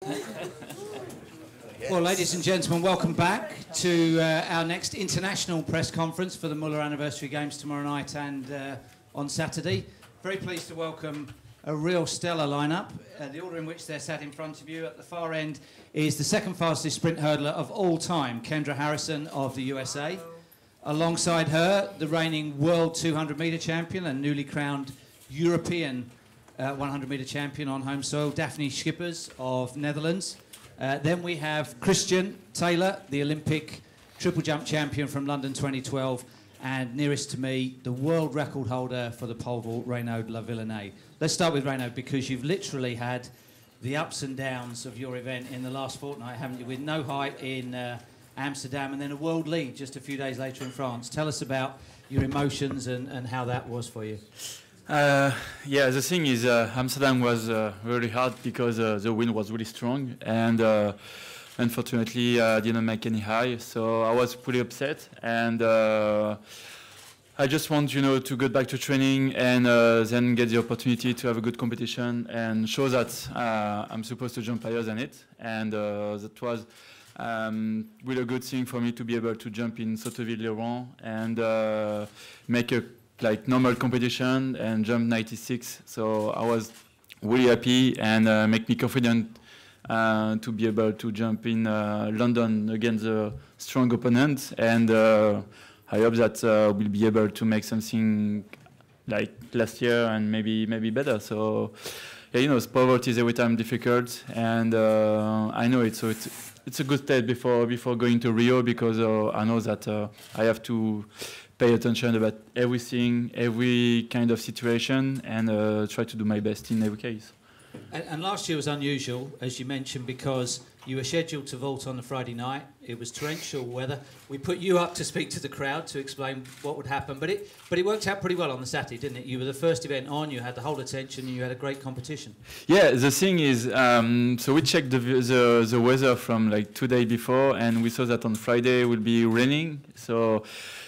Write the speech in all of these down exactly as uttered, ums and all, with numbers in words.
Well, ladies and gentlemen, welcome back to uh, our next international press conference for the Muller Anniversary Games tomorrow night and uh, on Saturday. Very pleased to welcome a real stellar lineup. Uh, the order in which they're sat in front of you at the far end is the second fastest sprint hurdler of all time, Kendra Harrison of the U S A. Alongside her, the reigning world two hundred metre champion and newly crowned European uh, one hundred metre champion on home soil, Daphne Schippers of Netherlands. Uh, then we have Christian Taylor, the Olympic triple jump champion from London twenty twelve, and nearest to me, the world record holder for the pole vault, Renaud Lavillenie. Let's start with Renaud, because you've literally had the ups and downs of your event in the last fortnight, haven't you? With no height in uh, Amsterdam and then a world lead just a few days later in France. Tell us about your emotions and, and how that was for you. Uh, yeah, the thing is, uh, Amsterdam was uh, really hard because uh, the wind was really strong, and uh, unfortunately I uh, didn't make any high, so I was pretty upset. And uh, I just want, you know, to get back to training and uh, then get the opportunity to have a good competition and show that uh, I'm supposed to jump higher than it. And uh, that was um, really a good thing for me to be able to jump in Sotteville-les-Rouen and uh, make a like normal competition and jump ninety-six. So I was really happy and uh, make me confident uh, to be able to jump in uh, London against a strong opponent. And uh, I hope that uh, we'll be able to make something like last year and maybe maybe better. So yeah, you know, pole vault is every time difficult, and uh, I know it. So it's it's a good step before before going to Rio, because uh, I know that uh, I have to pay attention about everything, every kind of situation, and uh, try to do my best in every case. And, and last year was unusual, as you mentioned, because you were scheduled to vault on the Friday night. It was torrential weather. We put you up to speak to the crowd to explain what would happen, but it but it worked out pretty well on the Saturday, didn't it? You were the first event on, you had the whole attention, and you had a great competition. Yeah, the thing is, um, so we checked the, the the weather from like two days before, and we saw that on Friday it would be raining. So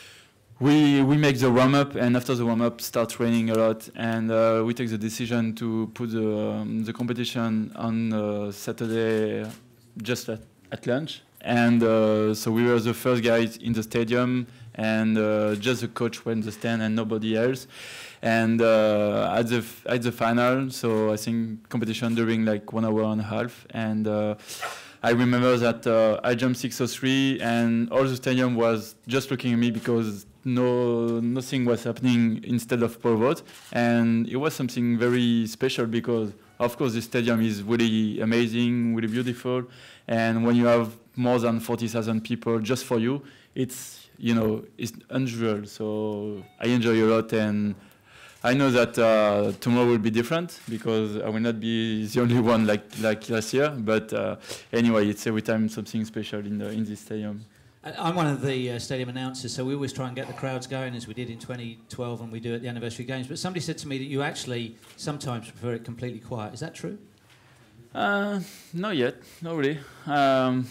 We we make the warm up, and after the warm up starts raining a lot, and uh, we take the decision to put the um, the competition on uh, Saturday, just at, at lunch. And uh, so we were the first guys in the stadium, and uh, just the coach went the stand and nobody else. And uh, at the at the final, so I think competition during like one hour and a half, and uh, I remember that uh, I jumped six oh three, and all the stadium was just looking at me because no nothing was happening instead of pole vault, and it was something very special because of course the stadium is really amazing, really beautiful, and when you have more than forty thousand people just for you, it's, you know, it's unusual. So I enjoy a lot, and I know that uh, tomorrow will be different because I will not be the only one like like last year. But uh, anyway, it's every time something special in the in this stadium. I'm one of the uh, stadium announcers, so we always try and get the crowds going, as we did in twenty twelve and we do at the anniversary games. But somebody said to me that you actually sometimes prefer it completely quiet. Is that true? Uh, not yet, not really. Um,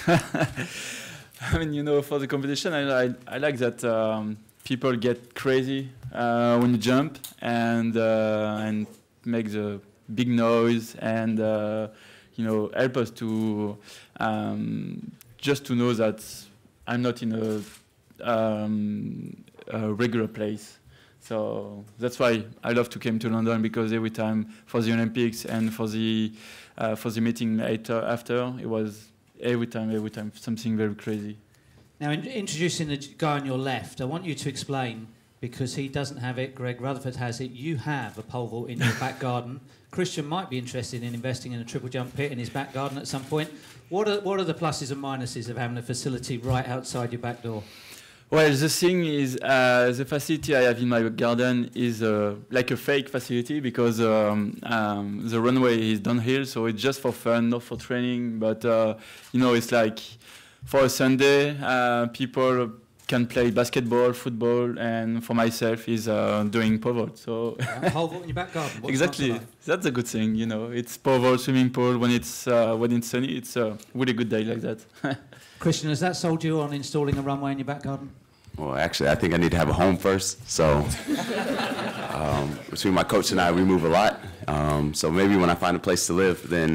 I mean, you know, for the competition, I I, I like that um, people get crazy uh, when you jump and uh, and make the big noise and uh, you know, help us to um, just to know that I'm not in a, um, a regular place. So that's why I love to come to London, because every time for the Olympics and for the uh, for the meeting later after, it was every time, every time something very crazy. Now, in introducing the guy on your left, I want you to explain, because he doesn't have it, Greg Rutherford has it. You have a pole vault in your back garden. Christian might be interested in investing in a triple jump pit in his back garden at some point. What are, what are the pluses and minuses of having a facility right outside your back door? Well, the thing is, uh, the facility I have in my garden is uh, like a fake facility, because um, um, the runway is downhill, so it's just for fun, not for training. But, uh, you know, it's like for a Sunday, uh, people can play basketball, football, and for myself is uh, doing pole vault. So yeah, pole vault in your back garden. What's exactly, like? That's a good thing. You know, it's pole vault, swimming pool. When it's uh, when it's sunny, it's a really good day like that. Christian, has that sold you on installing a runway in your back garden? Well, actually, I think I need to have a home first. So um, between my coach and I, we move a lot. Um, so maybe when I find a place to live, then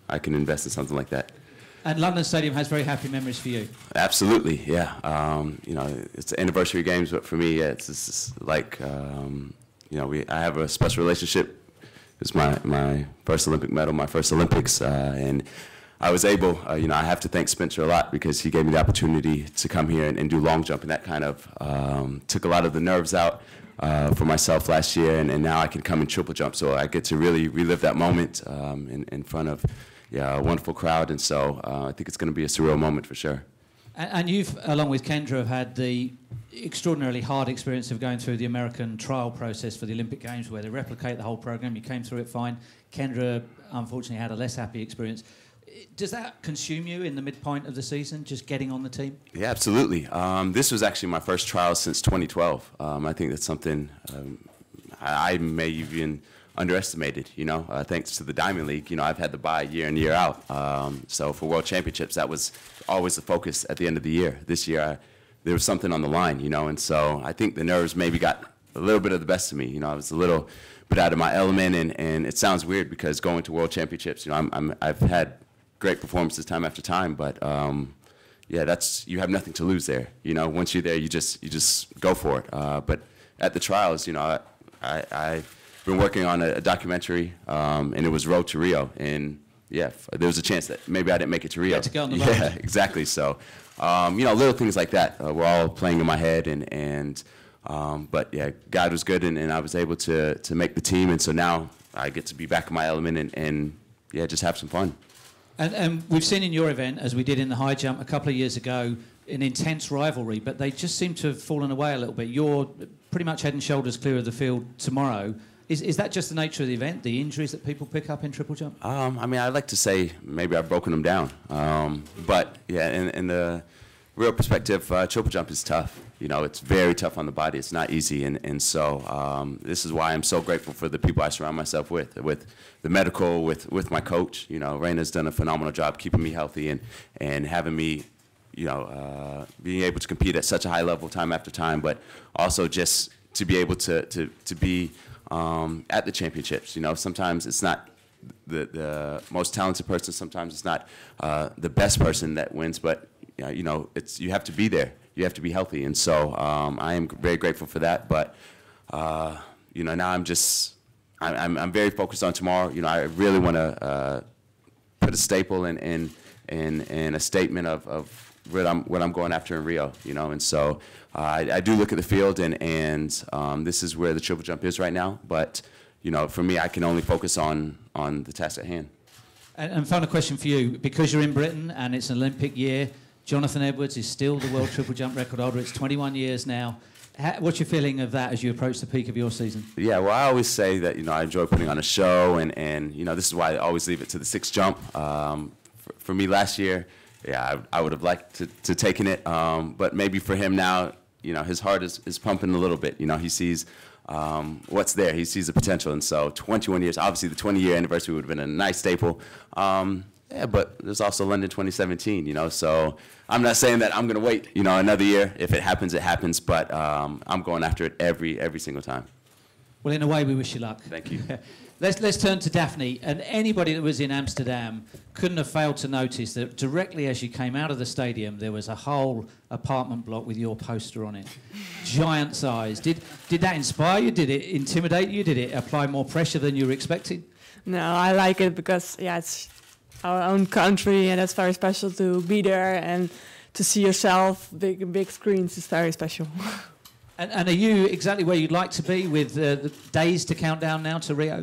I can invest in something like that. And London Stadium has very happy memories for you. Absolutely, yeah. Um, you know, it's anniversary games, but for me, yeah, it's, it's just like, um, you know, we, I have a special relationship. It's my, my first Olympic medal, my first Olympics, uh, and I was able, uh, you know, I have to thank Spencer a lot because he gave me the opportunity to come here and, and do long jump, and that kind of um, took a lot of the nerves out uh, for myself last year, and, and now I can come and triple jump, so I get to really relive that moment um, in, in front of yeah, a wonderful crowd, and so uh, I think it's going to be a surreal moment for sure. And, and you've, along with Kendra, have had the extraordinarily hard experience of going through the American trial process for the Olympic Games, where they replicate the whole program. You came through it fine. Kendra, unfortunately, had a less happy experience. Does that consume you in the midpoint of the season, just getting on the team? Yeah, absolutely. Um, this was actually my first trial since twenty twelve. Um, I think that's something um, I, I may even underestimated, you know, uh, thanks to the Diamond League. You know, I've had to buy year in, year out. Um, so for World Championships, that was always the focus at the end of the year. This year, I, there was something on the line, you know, and so I think the nerves maybe got a little bit of the best of me. You know, I was a little bit out of my element, and, and it sounds weird because going to World Championships, you know, I'm, I'm, I've had great performances time after time, but um, yeah, that's, you have nothing to lose there. You know, once you're there, you just, you just go for it. Uh, but at the trials, you know, I, I, I been working on a, a documentary, um, and it was Road to Rio, and yeah, there was a chance that maybe I didn't make it to Rio. You had to go on the road. Yeah, exactly. So, um, you know, little things like that uh, were all playing in my head, and and um, but yeah, God was good, and, and I was able to to make the team, and so now I get to be back in my element, and, and yeah, just have some fun. And, and we've seen in your event, as we did in the high jump a couple of years ago, an intense rivalry, but they just seem to have fallen away a little bit. You're pretty much head and shoulders clear of the field tomorrow. Is, is that just the nature of the event, the injuries that people pick up in triple jump? Um, I mean, I'd like to say maybe I've broken them down. Um, but, yeah, in, in the real perspective, uh, triple jump is tough. You know, it's very tough on the body. It's not easy. And, and so um, this is why I'm so grateful for the people I surround myself with, with the medical, with, with my coach. You know, Raina's done a phenomenal job keeping me healthy and, and having me, you know, uh, being able to compete at such a high level time after time, but also just to be able to, to, to be um, at the championships. You know, sometimes it's not the, the most talented person, sometimes it's not uh, the best person that wins, but, you know, you know, it's, you have to be there. You have to be healthy. And so um, I am very grateful for that. But, uh, you know, now I'm just, I'm, I'm, I'm very focused on tomorrow. You know, I really want to uh, put a staple in, in, in, in a statement of, of what I'm, what I'm going after in Rio, you know, and so uh, I, I do look at the field, and, and um, this is where the triple jump is right now, but, you know, for me, I can only focus on, on the task at hand. And, and final question for you, because you're in Britain and it's an Olympic year, Jonathan Edwards is still the world triple jump record holder. It's twenty-one years now. How, what's your feeling of that as you approach the peak of your season? Yeah, well, I always say that, you know, I enjoy putting on a show, and, and you know, this is why I always leave it to the sixth jump. Um, for, for me last year, yeah, I, I would have liked to, to taken it, um, but maybe for him now, you know, his heart is, is pumping a little bit. You know, he sees um, what's there. He sees the potential, and so twenty-one years, obviously the twenty-year anniversary would have been a nice staple. Um, yeah, but there's also London twenty seventeen, you know, so I'm not saying that I'm going to wait, you know, another year. If it happens, it happens, but um, I'm going after it every, every single time. Well, in a way, we wish you luck. Thank you. Let's, let's turn to Daphne. And anybody that was in Amsterdam couldn't have failed to notice that directly as you came out of the stadium, there was a whole apartment block with your poster on it. Giant size. Did, did that inspire you? Did it intimidate you? Did it apply more pressure than you were expecting? No, I like it because, yeah, it's our own country, and it's very special to be there and to see yourself. Big, big screens is very special. And, and are you exactly where you'd like to be with uh, the days to count down now to Rio?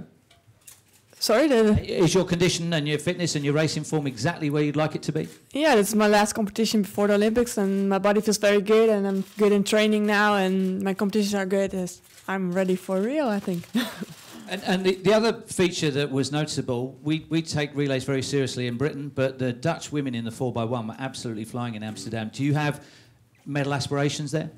Sorry? The Is your condition and your fitness and your racing form exactly where you'd like it to be? Yeah, this is my last competition before the Olympics, and my body feels very good, and I'm good in training now, and my competitions are good. I'm ready for Rio, I think. And, and the, the other feature that was noticeable, we, we take relays very seriously in Britain, but the Dutch women in the four by one were absolutely flying in Amsterdam. Do you have medal aspirations there?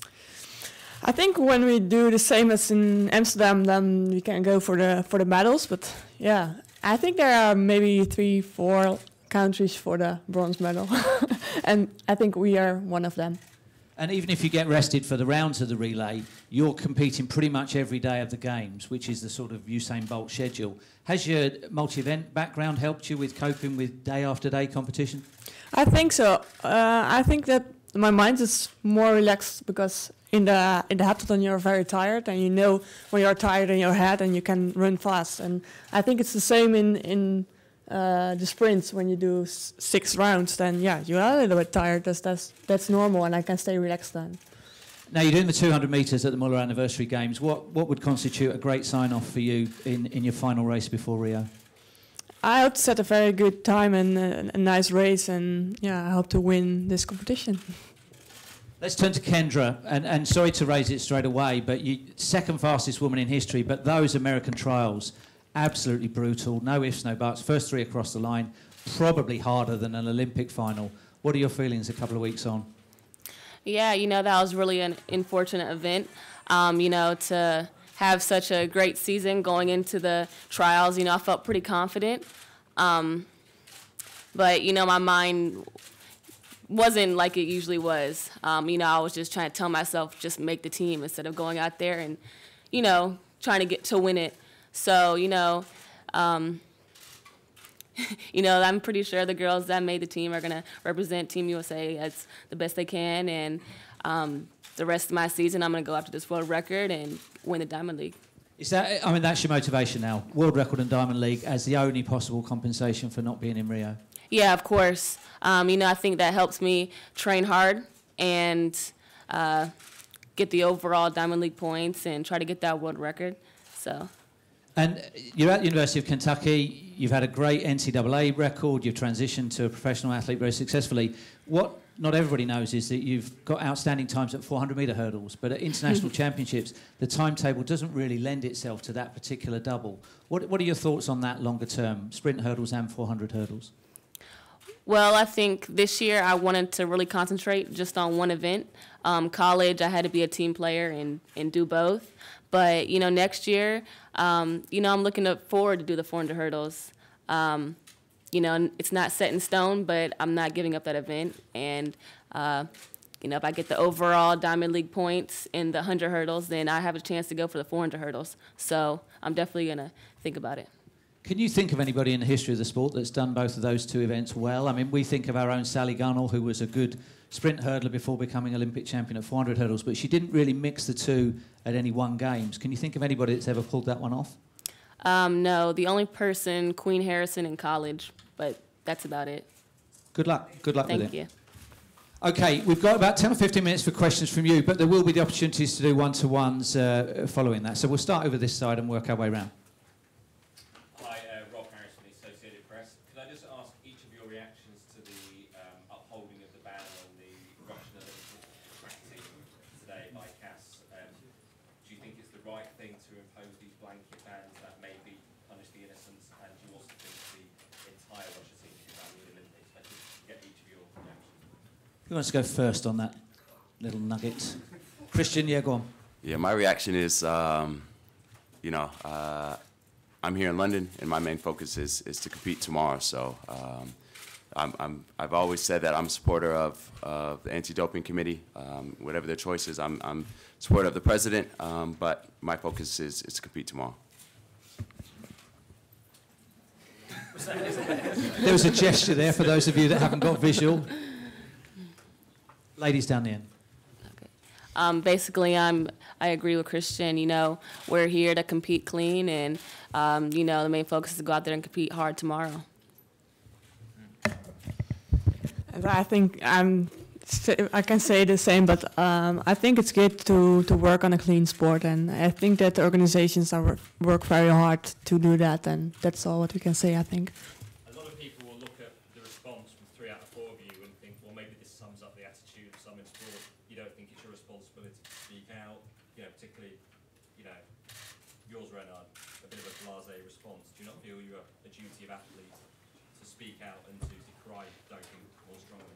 I think when we do the same as in Amsterdam, then we can go for the for the medals. But yeah, I think there are maybe three, four countries for the bronze medal, and I think we are one of them. And even if you get rested for the rounds of the relay, you're competing pretty much every day of the games, which is the sort of Usain Bolt schedule. Has your multi-event background helped you with coping with day after day competition? I think so. Uh, I think that my mind is more relaxed because in the in the heptathlon you're very tired, and you know when you're tired in your head, and you can run fast. And I think it's the same in in uh, the sprints. When you do s six rounds, then yeah, you are a little bit tired. That's that's that's normal, and I can stay relaxed then. Now you're doing the two hundred metres at the Muller Anniversary Games. What what would constitute a great sign-off for you in in your final race before Rio? I hope to set a very good time and uh, a nice race, and yeah, I hope to win this competition. Let's turn to Kendra, and, and sorry to raise it straight away, but you second fastest woman in history, but those American trials, absolutely brutal, no ifs, no buts, first three across the line, probably harder than an Olympic final. What are your feelings a couple of weeks on? Yeah, you know, that was really an unfortunate event, um, you know, to have such a great season going into the trials. You know, I felt pretty confident. Um, but, you know, my mind wasn't like it usually was. Um, you know, I was just trying to tell myself just make the team instead of going out there and, you know, trying to get to win it. So, you know, um, you know, I'm pretty sure the girls that made the team are going to represent Team U S A as the best they can. And um, the rest of my season, I'm going to go after this world record and win the Diamond League. Is that, I mean, that's your motivation now, world record and Diamond League as the only possible compensation for not being in Rio? Yeah, of course. Um, you know, I think that helps me train hard and uh, get the overall Diamond League points and try to get that world record. So. And you're at the University of Kentucky, you've had a great N C double A record, you've transitioned to a professional athlete very successfully. What not everybody knows is that you've got outstanding times at four hundred metre hurdles, but at international championships, the timetable doesn't really lend itself to that particular double. What, what are your thoughts on that longer term, sprint hurdles and four hundred hurdles? Well, I think this year I wanted to really concentrate just on one event. Um, college, I had to be a team player and, and do both. But, you know, next year, um, you know, I'm looking forward to do the four hundred hurdles. Um, you know, it's not set in stone, but I'm not giving up that event. And, uh, you know, if I get the overall Diamond League points in the one hundred hurdles, then I have a chance to go for the four hundred hurdles. So I'm definitely going to think about it. Can you think of anybody in the history of the sport that's done both of those two events well? I mean, we think of our own Sally Gunnell, who was a good sprint hurdler before becoming Olympic champion at four hundred hurdles, but she didn't really mix the two at any one games. Can you think of anybody that's ever pulled that one off? Um, no, the only person, Queen Harrison in college, but that's about it. Good luck. Good luck Thank with it. you. OK, we've got about ten or fifteen minutes for questions from you, but there will be the opportunities to do one-to-ones uh, following that. So we'll start over this side and work our way around. Hi, uh, Rob Harris from the Associated Press. Could I just ask each of your reactions to the um, upholding of the ban on the Russian Olympic track team today by C A S? Um, do you think it's the right thing to impose these blanket bans that maybe punish the innocents, and do you also think the entire Russia team should be banned in the Olympics? I just get each of your reactions. Who wants to go first on that little nugget? Christian, yeah, go on. Yeah, my reaction is, um, you know, uh, I'm here in London, and my main focus is is to compete tomorrow. So um, I'm, I'm I've always said that I'm a supporter of of the anti-doping committee, um, whatever their choice is. I'm I'm a supporter of the president, um, but my focus is is to compete tomorrow. There was a gesture there for those of you that haven't got visual. Ladies down the end. Okay. Um, basically, I'm, I agree with Christian. You know, we're here to compete clean, and, um, you know, the main focus is to go out there and compete hard tomorrow. I think I'm, I can say the same, but um, I think it's good to, to work on a clean sport, and I think that the organizations are work very hard to do that, and that's all what we can say, I think. A lot of people will look at the response from three out of four of you and think, well, maybe this sums up the attitude of some in sport. You don't think it's your responsibility to speak out, you know, particularly, you know, yours, Renard, a bit of a blasé response. Do you not feel you have a duty of athlete to speak out and to decry doping more strongly?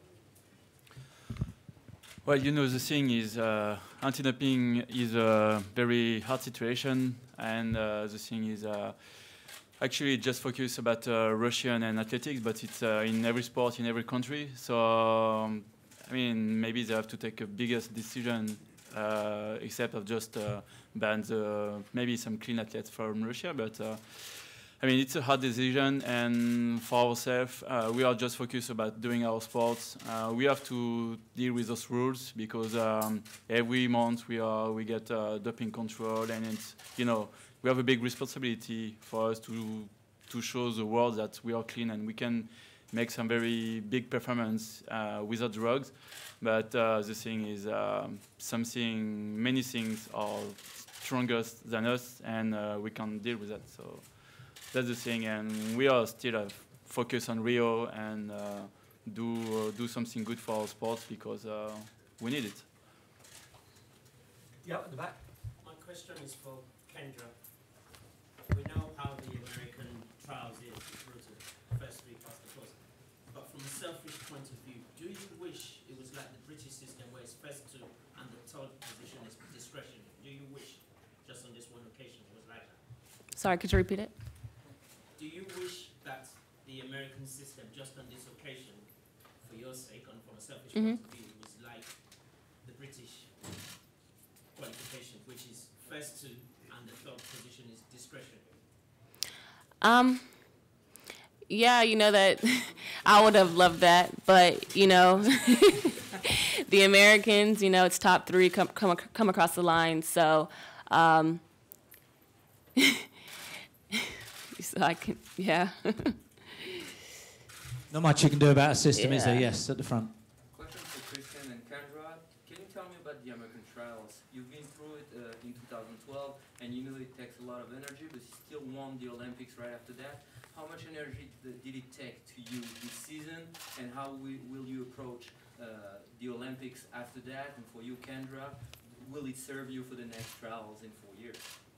Well, you know, the thing is, uh, anti-doping is a very hard situation, and uh, the thing is, uh, actually just focus about uh, Russian and athletics, but it's uh, in every sport, in every country. So, um, I mean, maybe they have to take a biggest decision uh, except of just uh, ban the, maybe some clean athletes from Russia. But uh, I mean, it's a hard decision, and for ourselves, uh, we are just focused about doing our sports. Uh, we have to deal with those rules because um, every month we are we get uh, doping control, and it's, you know, we have a big responsibility for us to to show the world that we are clean and we can make some very big performance uh, without drugs. But uh, the thing is, uh, something, many things are stronger than us, and uh, we can't deal with that. So that's the thing, and we are still uh, focused on Rio and uh, do uh, do something good for our sports because uh, we need it. Yeah, at the back. My question is for Kendra. We know how the American trials is, it's rooted first week past the course. But from a selfish point of view, do you wish it was like the British system where it's first two and the third position is discretionary? Do you wish just on this one occasion it was like that? Sorry, could you repeat it? Do you wish that the American system just on this occasion, for your sake and from a selfish Mhm. point of view, was like the British qualification, which is first two and the third position is discretionary? Um, yeah, you know that I would have loved that, but you know, the Americans, you know, it's top three come come ac- come across the line, so um, so I can, yeah. Not much you can do about a system, is there? Yeah. Yes, at the front. Question for Christian and Kendra. Can you tell me about the American trials? You've been through it uh, in two thousand twelve, and you know it takes a lot of energy, but you still won the Olympics right after that. How much energy th- did it take to you this season, and how wi- will you approach uh, the Olympics after that? And for you, Kendra, will it serve you for the next trials in four years?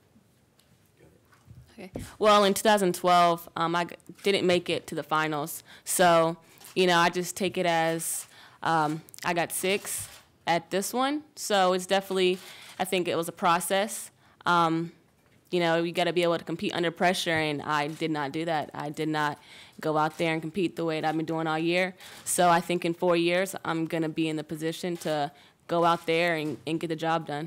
Okay. Well, in two thousand twelve, um, I g- didn't make it to the finals. So, you know, I just take it as um, I got six at this one. So it's definitely, I think it was a process. Um, you know, you got to be able to compete under pressure, and I did not do that. I did not go out there and compete the way that I've been doing all year. So I think in four years, I'm going to be in the position to go out there and, and get the job done.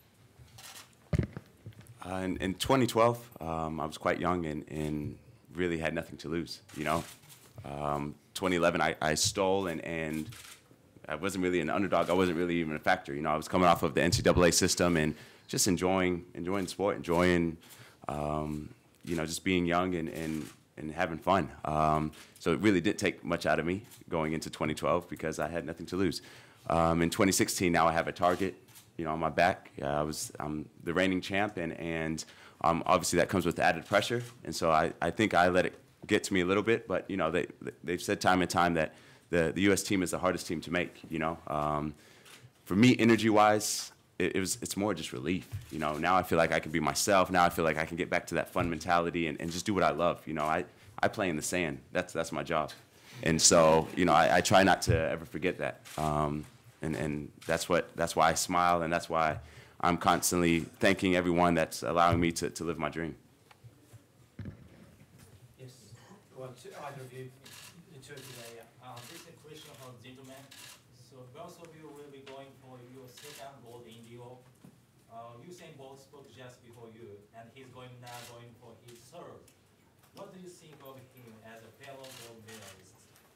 Uh, in, in twenty twelve, um, I was quite young and, and really had nothing to lose, you know. Um, twenty eleven, I, I stole and, and I wasn't really an underdog. I wasn't really even a factor, you know. I was coming off of the N C double A system and just enjoying enjoying sport, enjoying, um, you know, just being young and, and, and having fun. Um, so it really didn't take much out of me going into twenty twelve because I had nothing to lose. Um, in twenty sixteen, now I have a target, you know, on my back. Uh, I was I'm the reigning champ, and, and um, obviously that comes with added pressure. And so I, I think I let it get to me a little bit. But, you know, they, they've said time and time that the, the U S team is the hardest team to make, you know. Um, for me, energy-wise, it, it was it's more just relief. You know, now I feel like I can be myself. Now I feel like I can get back to that fun mentality and, and just do what I love. You know, I, I play in the sand. That's, that's my job. And so, you know, I, I try not to ever forget that. Um, And, and that's what that's why I smile, and that's why I'm constantly thanking everyone that's allowing me to, to live my dream. Yes. Well, to either of you, the two today. Um, this is a question about gentlemen. So both of you will be going for your second gold in Rio. Uh, Usain Bolt spoke just before you, and he's going now going for his third. What do you think of him as a fellow gold medalist?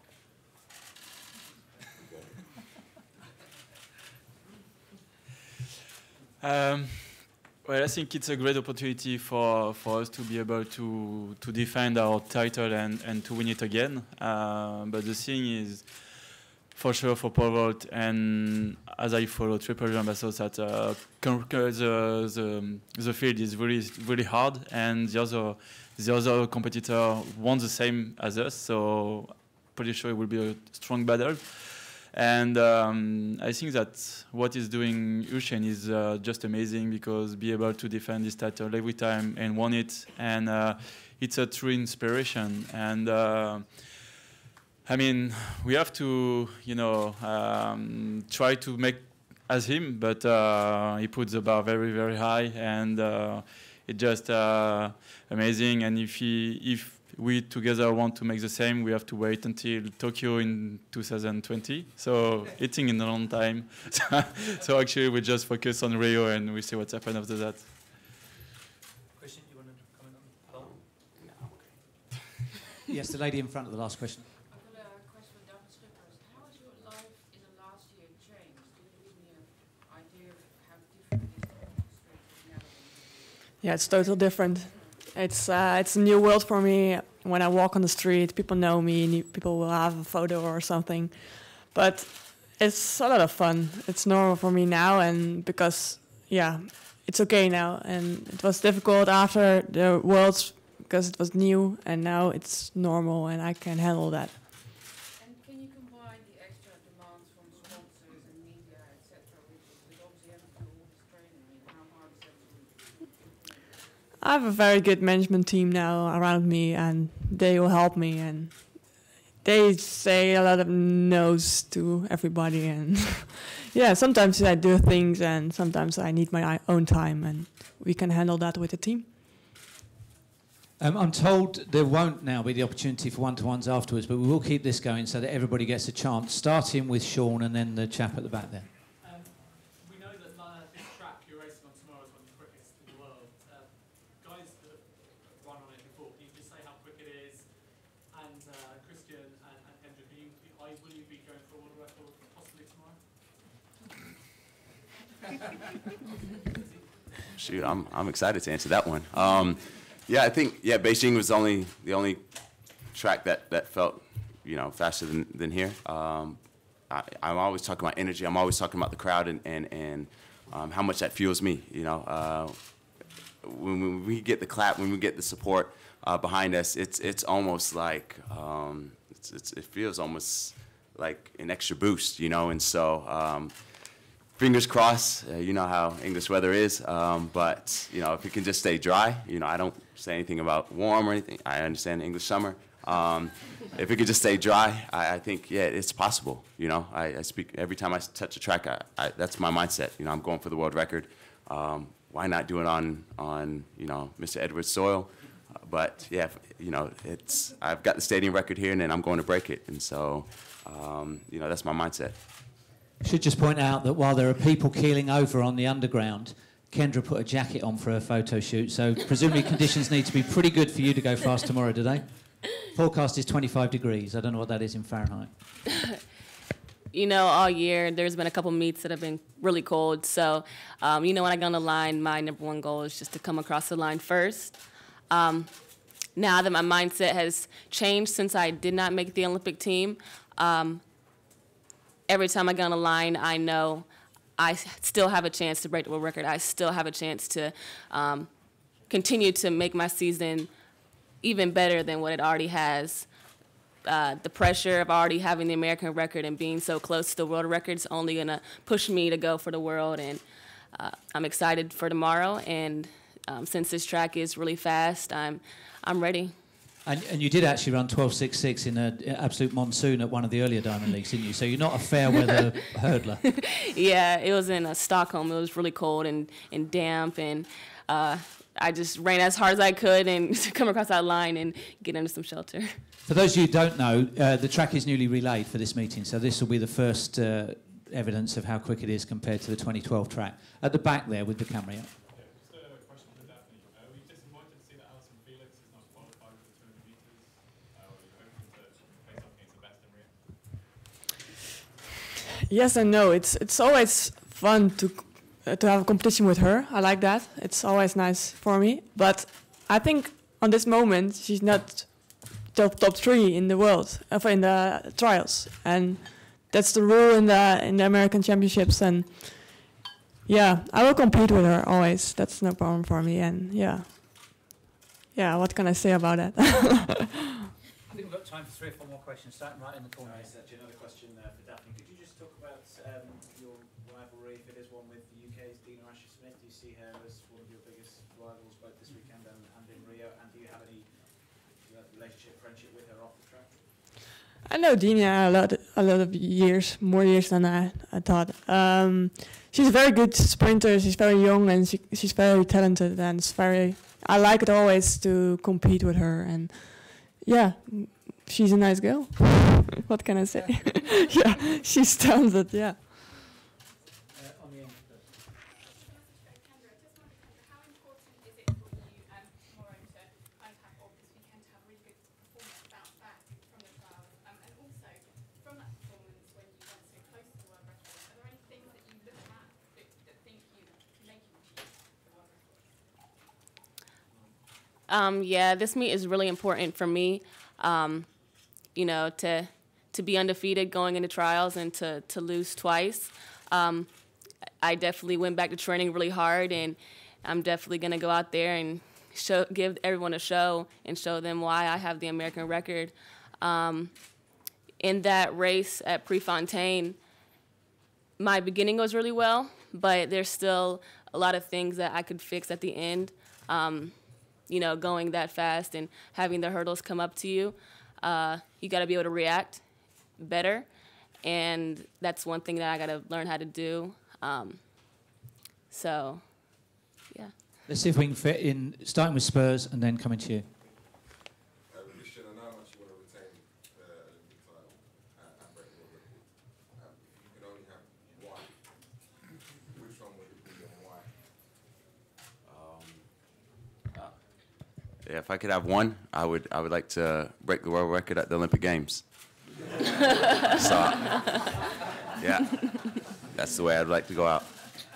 Um, well, I think it's a great opportunity for, for us to be able to, to defend our title and, and to win it again. Uh, but the thing is, for sure, for pole vault, and as I follow triple jump, I saw that uh, con- the, the, the field is really really hard, and the other the other competitor won the same as us, so pretty sure it will be a strong battle. And um, I think that what he's doing, Usain, is uh, just amazing, because be able to defend this title every time and won it, and uh, it's a true inspiration. And uh, I mean, we have to, you know, um, try to make as him, but uh, he puts the bar very, very high, and uh, it's just uh, amazing. And if he, if we together want to make the same, we have to wait until Tokyo in two thousand twenty. So eating in a long time. So actually we just focus on Rio and we see what's happened after that. Question, you want to comment on the poll? No, okay. Yes, the lady in front of the last question. I've got a question for Doctor Slippers. How has your life in the last year changed? Do you give me an idea of how different it is from the street now? Yeah, it's totally different. It's uh, it's a new world for me. When I walk on the street, people know me. New people will have a photo or something, but it's a lot of fun. It's normal for me now, and because yeah, it's okay now. And it was difficult after the Worlds because it was new, and now it's normal, and I can handle that. And can you combine the extra demands from sponsors and media, et cetera, with, with obviously having to do all this training? I mean, how hard is that to do? I have a very good management team now around me, and they will help me. And they say a lot of no's to everybody. And yeah, sometimes I do things, and sometimes I need my own time, and we can handle that with the team. Um, I'm told there won't now be the opportunity for one-to-ones afterwards, but we will keep this going so that everybody gets a chance, starting with Sean and then the chap at the back there. Um, we know that uh, this track you're racing on tomorrow is one of the quickest in the world. Uh, guys that have run on it before, can you just say how quick it is? And uh, Christian and, and Kendra, can you, will you be going for a world record possibly tomorrow? Shoot, I'm I'm excited to answer that one. Um, yeah, I think yeah, Beijing was only the only track that, that felt you know faster than than here. Um, I, I'm always talking about energy. I'm always talking about the crowd and and and um, how much that fuels me. You know, uh, when, when we get the clap, when we get the support uh, behind us, it's it's almost like um, it's, it's, it feels almost like an extra boost. You know, and so. Um, Fingers crossed, uh, you know how English weather is, um, but you know if it can just stay dry, you know I don't say anything about warm or anything. I understand English summer. Um, if it could just stay dry, I, I think yeah, it's possible. You know, I, I speak every time I touch a track. I, I, that's my mindset. You know, I'm going for the world record. Um, why not do it on on you know Mister Edwards soil? Uh, but yeah, you know it's I've got the stadium record here, and then I'm going to break it, and so um, you know that's my mindset. Should just point out that while there are people keeling over on the underground, Kendra put a jacket on for her photo shoot, so presumably conditions need to be pretty good for you to go fast tomorrow today. Forecast is twenty-five degrees. I don't know what that is in Fahrenheit. You know, all year there's been a couple meets that have been really cold. So, um, you know, when I go on the line, my number one goal is just to come across the line first. Um, now that my mindset has changed since I did not make the Olympic team, um, every time I get on the line, I know I still have a chance to break the world record. I still have a chance to um, continue to make my season even better than what it already has. Uh, the pressure of already having the American record and being so close to the world record is only going to push me to go for the world. And uh, I'm excited for tomorrow. And um, since this track is really fast, I'm, I'm ready. And, and you did actually run twelve six six in an absolute monsoon at one of the earlier Diamond Leagues, didn't you? So you're not a fair weather hurdler. Yeah, it was in uh, Stockholm. It was really cold and, and damp, and uh, I just ran as hard as I could and come across that line and get into some shelter. For those of you who don't know, uh, the track is newly relayed for this meeting, so this will be the first uh, evidence of how quick it is compared to the twenty twelve track. At the back there with the camera. Yeah. Yes and no. It's it's always fun to uh, to have a competition with her. I like that. It's always nice for me. But I think on this moment she's not top top three in the world, uh, in the trials, and that's the rule in the in the American Championships. And yeah, I will compete with her always. That's no problem for me. And yeah, yeah. What can I say about that? I think we've got time for three or four more questions. Starting right in the corner. Nice. Actually, another question uh, for Daphne. Could you just talk about um, your rivalry, if it is one, with the U K's Dina Asher-Smith? Do you see her as one of your biggest rivals both this weekend and, and in Rio? And do you have any do you have relationship, friendship with her off the track? I know Dina a lot, a lot of years, more years than I, I thought. Um, she's a very good sprinter. She's very young and she, she's very talented. And it's very. I like it always to compete with her. And yeah, mm, she's a nice girl. What can I say? Yeah, she's talented. Yeah. Uh, on the end. Um, yeah, this meet is really important for me. Um, you know, to to be undefeated going into trials and to to lose twice. Um, I definitely went back to training really hard, and I'm definitely gonna go out there and show, give everyone a show and show them why I have the American record. Um, in that race at Prefontaine, my beginning goes really well, but there's still a lot of things that I could fix at the end. Um, you know, going that fast and having the hurdles come up to you, uh, you got to be able to react better, and that's one thing that I got to learn how to do. Um, so, yeah. Let's see if we can fit in, starting with Spurs and then coming to you. Yeah, if I could have one, I would I would like to break the world record at the Olympic Games. So, yeah, that's the way I'd like to go out.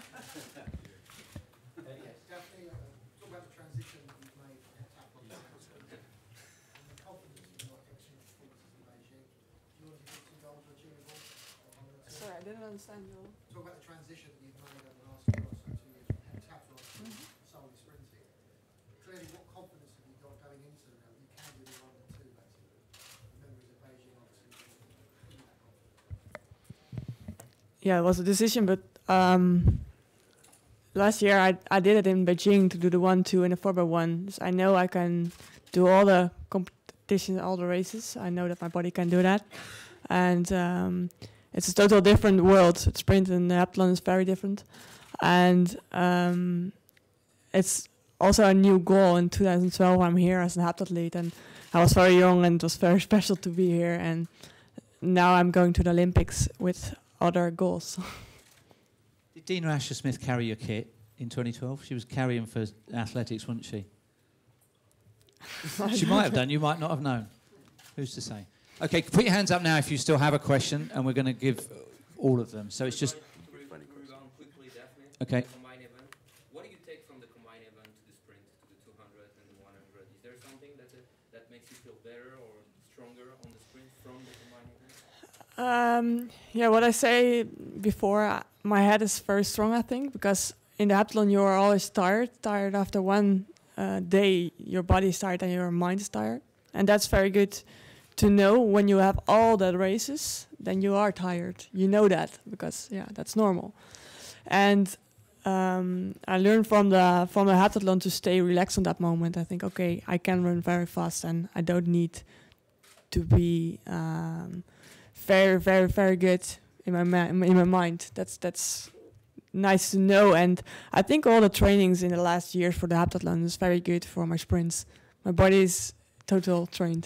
Sorry, I didn't understand you. Talk about the transition that you've made over the last year or so, two years from heptathlon to solely sprinting. Clearly, what confidence have you got going into now? You can do the one and two, basically. The memories of Beijing, obviously, give you that confidence. Yeah, it was a decision, but um, last year I I did it in Beijing to do the one, two, and the four by one. So I know I can do all the competitions, all the races. I know that my body can do that, and um, it's a total different world. Sprint and heptathlon is very different, and um, it's also a new goal. In two thousand twelve, I'm here as an heptathlete, and I was very young, and it was very special to be here. And now I'm going to the Olympics with other goals. Did Dina Asher-Smith carry your kit in twenty twelve? She was carrying for athletics, wasn't she? She might have done. You might not have known. Who's to say? Okay, put your hands up now if you still have a question, and we're going to give all of them. So it's just... Okay. What do you take from the combined event to the sprint, to the two hundred and the one hundred? Is there something that uh, that makes you feel better or stronger on the sprint from the combined event? Um, yeah, what I say before, uh, my head is very strong, I think, because in the heptathlon you are always tired. Tired after one uh, day, your body is tired and your mind is tired. And that's very good to know when you have all the races, then you are tired. You know that, because, yeah, that's normal. And um, I learned from the from the heptathlon to stay relaxed on that moment. I think, okay, I can run very fast and I don't need to be... Um, very, very, very good in my ma in my mind. That's that's nice to know, and I think all the trainings in the last years for the heptathlon is very good for my sprints. My body is total trained.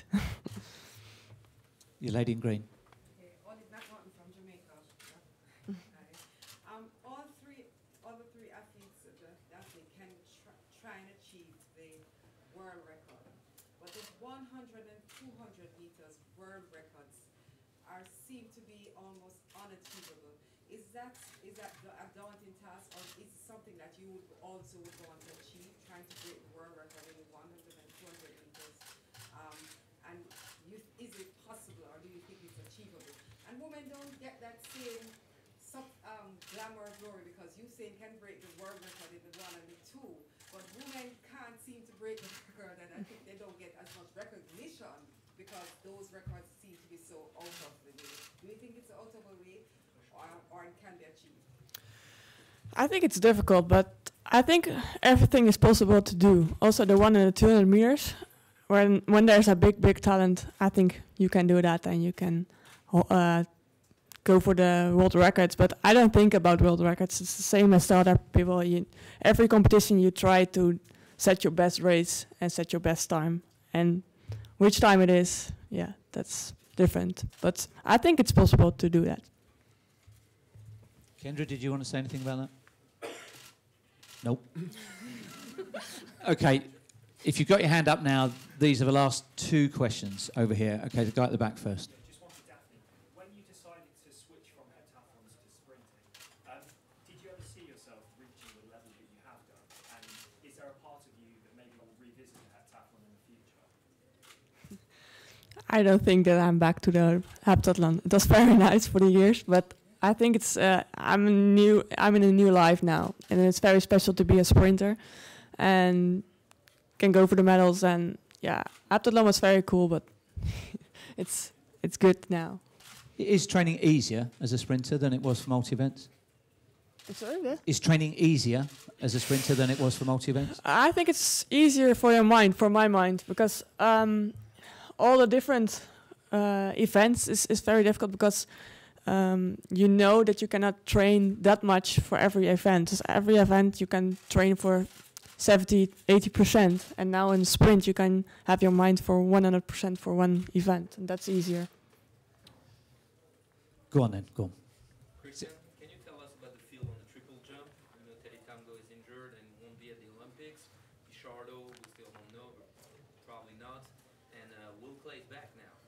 Your lady in green. Okay, Ollie Blackmorton from Jamaica. Okay. Um, all three, all the three athletes uh, the athlete can tr try and achieve the world record, but the one hundred and two hundred meters world records are seem to be almost unachievable. Is that is that a daunting task, or is it something that you would also would want to achieve, trying to break the world record in one hundred and two hundred meters? Um, and you, is it possible, or do you think it's achievable? And women don't get that same sub, um, glamour of glory, because Usain can break the world record in the one and the two, but women can't seem to break the record, and I think they don't get as much recognition because those records seem to be so out of the way. Do you think it's out of the way, or, or it can be achieved? I think it's difficult, but I think everything is possible to do. Also, the one and the two hundred meters, when when there's a big, big talent, I think you can do that and you can uh, go for the world records. But I don't think about world records. It's the same as the other people. You, every competition, you try to set your best race and set your best time. And which time it is, yeah, that's different. But I think it's possible to do that. Kendra, did you want to say anything about that? Nope. Okay, if you've got your hand up now, these are the last two questions over here. Okay, the guy at the back first. Just wanted Daphne, when you decided to switch from heptathlons to sprinting, um, did you ever see yourself reaching the level that you have done? And is there a part of you that maybe will revisit the heptathlon in the future? I don't think that I'm back to the heptathlon. It was very nice for the years, but I think it's uh, I'm a new I'm in a new life now, and it's very special to be a sprinter, and can go for the medals. And yeah, heptathlon was very cool, but it's it's good now. Is training easier as a sprinter than it was for multi-events? Sorry, yeah. Is training easier as a sprinter than it was for multi-events? I think it's easier for your mind, for my mind, because um, all the different uh, events is, is very difficult because um, you know that you cannot train that much for every event. 'Cause every event you can train for seventy, eighty percent, and now in sprint you can have your mind for one hundred percent for one event, and that's easier. Go on then, go on. Christian, can you tell us about the field on the triple jump? I know Teddy Tamgo is injured and won't be at the Olympics. Pichardo, we still don't know, but probably not. And uh, Will Clay is back now.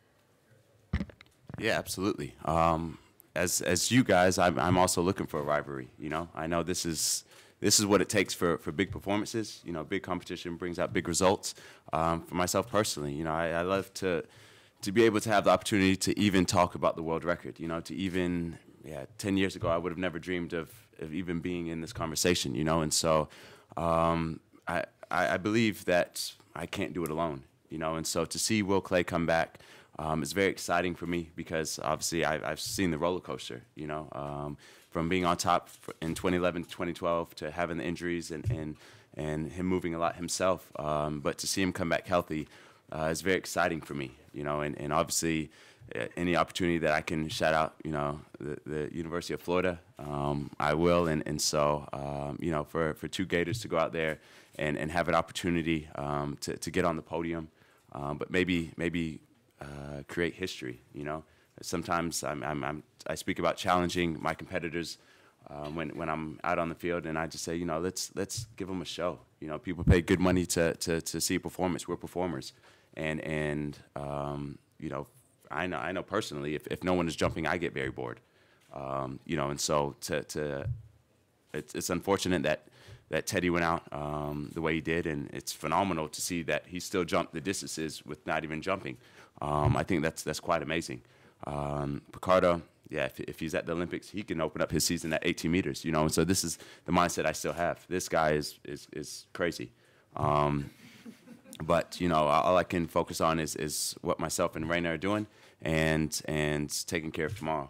Yeah, absolutely. Um, as as you guys, I'm I'm also looking for a rivalry. You know, I know this is this is what it takes for for big performances. You know, big competition brings out big results. Um, for myself personally, you know, I, I love to to be able to have the opportunity to even talk about the world record. You know, to even yeah, ten years ago, I would have never dreamed of of even being in this conversation. You know, and so um, I, I I believe that I can't do it alone. You know, and so to see Will Clay come back. Um, it's very exciting for me because obviously I, I've seen the roller coaster, you know, um, from being on top in twenty eleven to twenty twelve to having the injuries and, and, and him moving a lot himself. Um, but to see him come back healthy uh, is very exciting for me, you know, and, and obviously uh, any opportunity that I can shout out, you know, the, the University of Florida, um, I will. And, and so, um, you know, for, for two Gators to go out there and, and have an opportunity um, to, to get on the podium, um, but maybe, maybe, Uh, create history, you know. Sometimes I'm, I'm, I'm, I speak about challenging my competitors uh, when, when I'm out on the field, and I just say, you know, let's let's give them a show. You know, people pay good money to to, to see a performance. We're performers, and and um, you know, I know I know personally, if, if no one is jumping, I get very bored. Um, you know, and so to to it's, it's unfortunate that. that Teddy went out um, the way he did, and it's phenomenal to see that he still jumped the distances with not even jumping. Um, I think that's that's quite amazing. Um, Picardo, yeah, if, if he's at the Olympics, he can open up his season at eighteen meters, you know. And so this is the mindset I still have. This guy is is, is crazy. Um, but you know, all I can focus on is is what myself and Rainer are doing, and and taking care of tomorrow.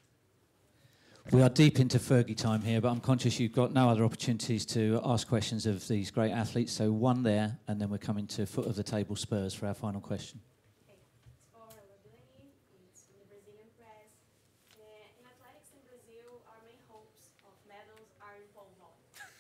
We are deep into Fergie time here, but I'm conscious you've got no other opportunities to ask questions of these great athletes. So one there, and then we're coming to foot of the table Spurs for our final question. Okay. It's for Roblini. It's from the Brazilian press. Uh, in athletics in Brazil, our main hopes of medals are in pole vault.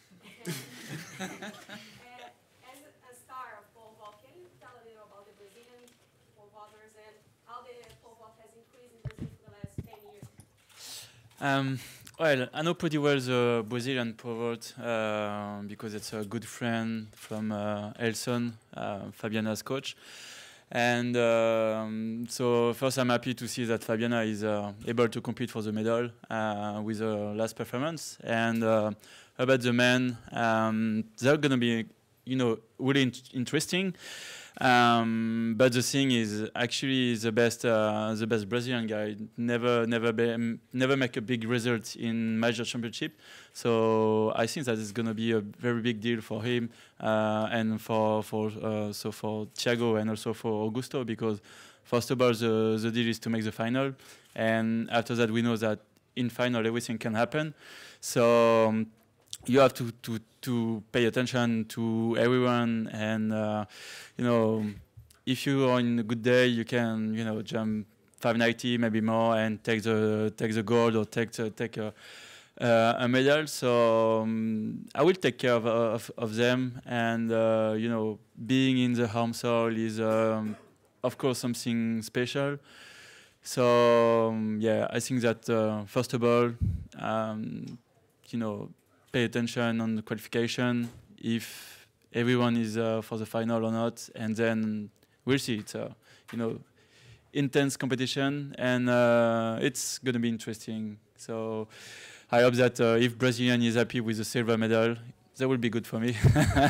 uh, as a star of pole vault, can you tell a little about the Brazilian pole vaulters and how the pole vault has increased in Brazil for the last ten years? Um, well, I know pretty well the Brazilian pivot uh, because it's a good friend from uh, Elson, uh, Fabiana's coach. And um, so first I'm happy to see that Fabiana is uh, able to compete for the medal uh, with her last performance. And uh, about the men, um, they're going to be, you know, really in interesting. Um, but the thing is, actually, the best, uh, the best Brazilian guy never, never, be, um, never make a big result in major championship. So I think that it's going to be a very big deal for him uh, and for for uh, so for Thiago and also for Augusto, because first of all, the the deal is to make the final, and after that, we know that in final everything can happen. So. Um, You have to, to, to pay attention to everyone, and uh, you know, if you are in a good day, you can you know jump five ninety, maybe more, and take the take the gold or take the, take a, uh, a medal. So um, I will take care of of, of them, and uh, you know, being in the home soil is um, of course, something special. So um, yeah, I think that uh, first of all, um, you know, pay attention on the qualification, if everyone is uh, for the final or not, and then we'll see. It's uh, you know, intense competition, and uh, it's going to be interesting. So I hope that uh, if Brazilian is happy with the silver medal, that will be good for me.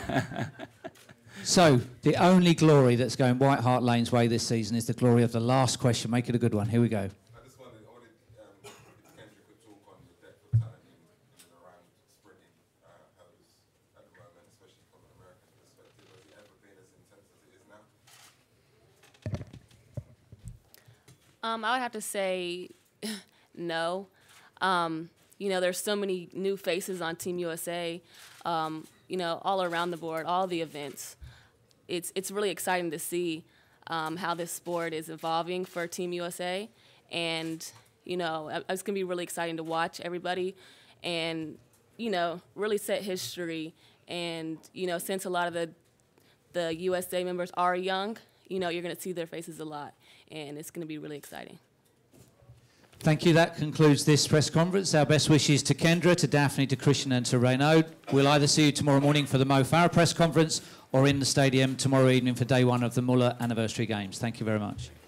So, the only glory that's going White Hart Lane's way this season is the glory of the last question. Make it a good one. Here we go. I just wondered, I wanted, um, if Kendra could talk on the depth of talent in, in and around sprinting, uh, how it is at the moment, especially from an American perspective. Has it ever been as intense as it is now? Um, I would have to say no. Um, you know, there's so many new faces on Team U S A, um, you know, all around the board, all the events. It's, it's really exciting to see um, how this sport is evolving for Team U S A. And, you know, it's going to be really exciting to watch everybody and, you know, really set history. And, you know, since a lot of the, the U S A members are young, you know, you're going to see their faces a lot. And it's going to be really exciting. Thank you. That concludes this press conference. Our best wishes to Kendra, to Daphne, to Christian and to Renaud. We'll either see you tomorrow morning for the Mo Farah press conference or in the stadium tomorrow evening for day one of the Muller Anniversary Games. Thank you very much.